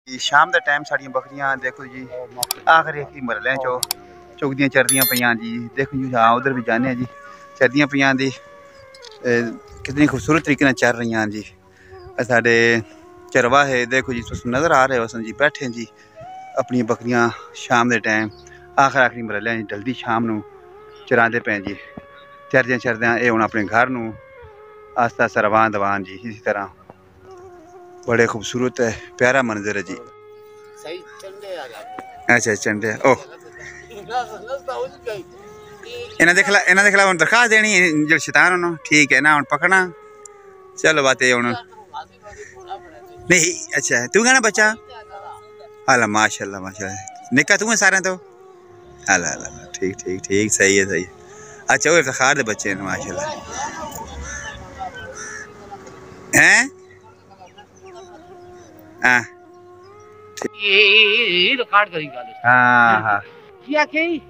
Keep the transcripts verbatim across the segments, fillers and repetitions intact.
शाम का टाइम साड़ियाँ बकरियां देखो जी आखिर एक ही मरल चो चुगदियाँ चरदियाँ पईयां जी। देखो जी हाँ उधर भी जाने जी चरदियाँ पईयां दी कितनी खूबसूरत तरीके चर रही हैं जी। साढ़े चरवा है देखो जी तुम नज़र आ रहे हो सन जी बैठे जी अपनी बकरियां शाम के टाइम आखिर आखिरी मरल जी जल्दी शाम नू चराते पे जी चरदियाँ चरदियाँ ये हूँ अपने घर नू आस्ता आस्ता रवान दवान जी। इसी तरह बड़े खूबसूरत है प्यारा मंजर है जी। अच्छा चंडे ओ इन्हें देखला इन्हें देखला उन दरखास्त देनी जो शैतान उन्होंने ठीक है ना उन पकड़ना चलो बात ये उन्होंने नहीं। अच्छा तू कहना बच्चा हाला माशाल्लाह माशाल्लाह निक्का तू है सारे तो हाला हाला ठीक ठीक ठीक सही है सही है। अच्छा वो इफ्तिखार दे बच्चे हैं माशाल्लाह हैं हाँ ये रिकॉर्ड करी गाल हाँ हाँ क्या कही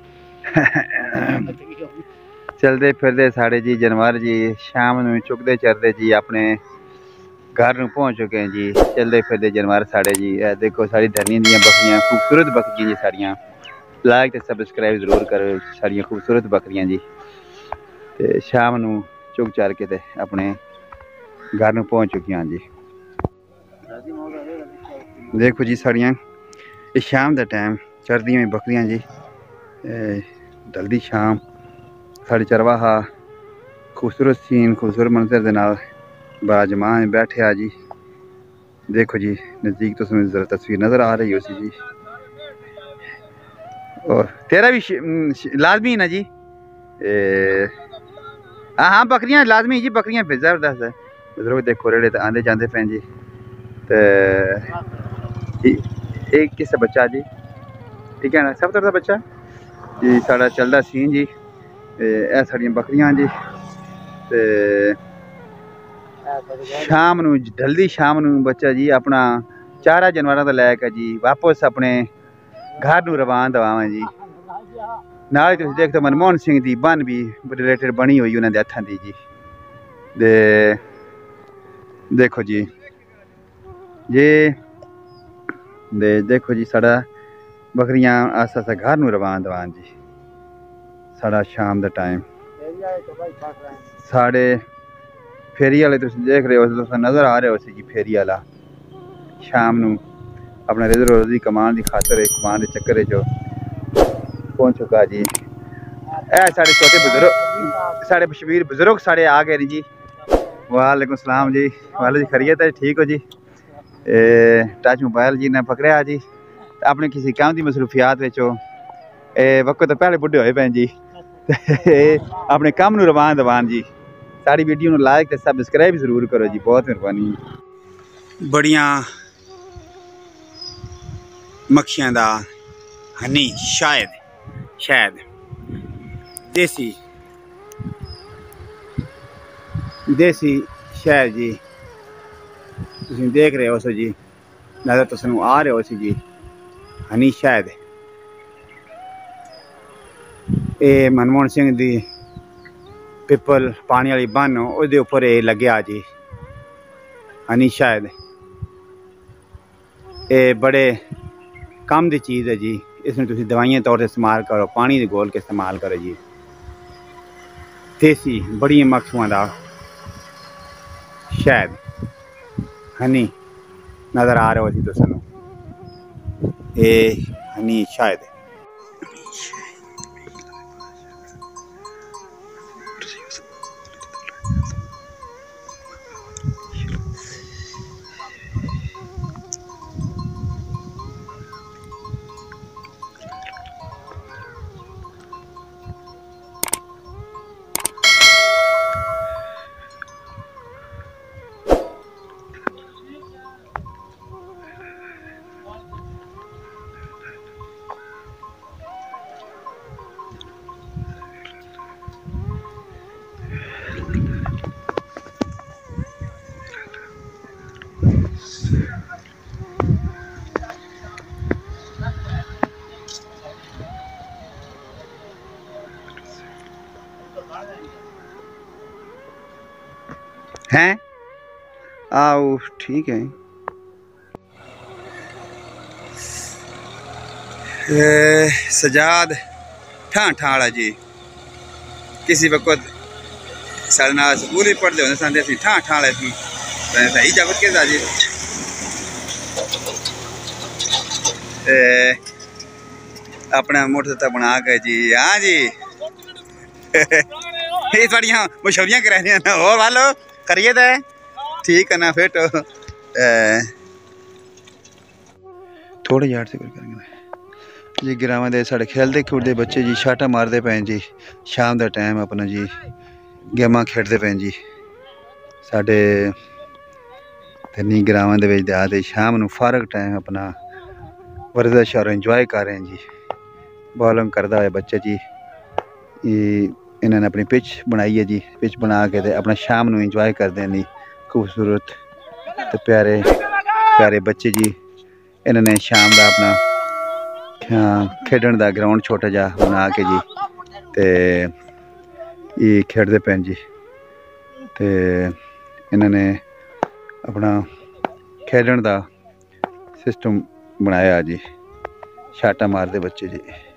चलते फिरते साढ़े जी जानवर जी शाम नू चुकते चरते जी अपने घर नू पहुँच चुके हैं जी। चलते फिरते जानवर साढ़े जी देखो साड़ी धरनी दियाँ बकरियां खूबसूरत बकरियां जी साड़ियाँ लाइक ते सब्सक्राइब जरूर करो साड़ियाँ खूबसूरत बकरियां जी। ते शाम नू चुग चार के ते अपने घर नू पहुँच चुकी हैं जी। देखो जी साड़ियाँ ये शाम का टाइम चरदियाँ बकरियां जी ढलदी शाम साढ़े चरवाहा खूबसूरत सीन खूबसूरत मंजर के नाल बाजमान बैठे आ जी। देखो जी नज़दीक तो तुम्हें जरा तस्वीर नज़र आ रही हो सी जी और तेरा भी लाजमी है ना जी हाँ हाँ बकरियां लाजमी जी बकरियां फिर जबरदस्त है बुजुर्ग देखो रेड़े तो आंदे जाते पे जी। एक किस बच्चा जी ठीक है ना सब तरह बच्चा जी साड़ा चलता सीन जी ए साड़ियाँ बकरियां जी ते शाम नू ढलदी शाम नू बच्चा जी अपना चारा जानवरों का लैके जी वापस अपने घर नू रवान दवावें जी। नाल तुम देखते मनमोहन सिंह की बन भी रिलेटेड बनी हुई उन्होंने हथां की जी। दे देखो जी ये दे देखो जी साड़ा बकरियां आस्ता आस्ता घर नू रवान दवान जी। साड़ा शाम का टाइम साढ़े फेरी वाले तुम देख रहे हो तुम नज़र आ रहे हो सी जी फेरी वाला शाम नू अपने रिजर रोजी कमान की खातर कमान के चक्कर जो पहुंच चुका जी। ए साढ़े छोटे बुजुर्ग साढ़े कश्मीर बुजुर्ग साढ़े आ गए जी। वालेकुम सलाम जी वाले जी खरीयत है ठीक हो जी। टच मोबाइल जी ने पकड़िया जी अपने किसी काम की मसरूफियात वक्त तो पहले बुढ़े होए पैन जी अपने काम नू रवान दवान जी। साड़ी वीडियो नू लाइक ते सब्सक्राइब जरूर करो जी बहुत मेहरबानी। बड़ियां मक्खियां दा हनी शायद शायद देसी देसी शहद जी तुम देख रहे हो सो जी नज़र तुम आ रहे हो सी जी हनी शहद ये मनमोहन सिंह दी पिपल पानी वाली बन उसके उपर ये लग्या जी हनी शहद ये बड़े कम की चीज़ है जी। इसमें तुम दवाइयां तौर पर इस्तेमाल करो पानी के घोल के इस्तेमाल करो जी। देसी बड़ी मखसुआं का शहद हनी नज़र आ रहा हो जी तुम ये हनी शायद हैं आओ ठीक है। सजाद ठां ठां वाला जी किसी वक्त साढ़े नाल स्कूल ही पढ़ते होंगे सन असीं ठां ठां वाले थी सही जागत के जी अपना मोटरसाइकिल बना के जी हाँ जी ये थोड़ियां मशहूरियां करा रही ना और वालो करिए तो ठीक है ना फिर तो थोड़े यार से करेंगे जी ग्रामां दे साढ़े खेलते खूदते बच्चे जी शाटा मारते पे जी शाम का टाइम अपना जी गेमां खेडते पे जी साढ़े नी ग्रामां दे विच आते शाम नूं फारग टाइम अपना वर्जिश और इंजॉय कर रहे हैं जी बॉलिंग करता है बच्चे जी इन्होंने अपनी पिच बनाई है जी पिच बना के ते अपना शाम नूं इंजॉय करते हैं जी खूबसूरत तो प्यारे प्यारे बच्चे जी इन्होंने शाम का अपना खेडन का ग्राउंड छोटा जा बना के जी ते ये खेडते पे जी ते इन्होंने अपना खेडन का सिस्टम बनाया जी शाटा मारते बच्चे जी।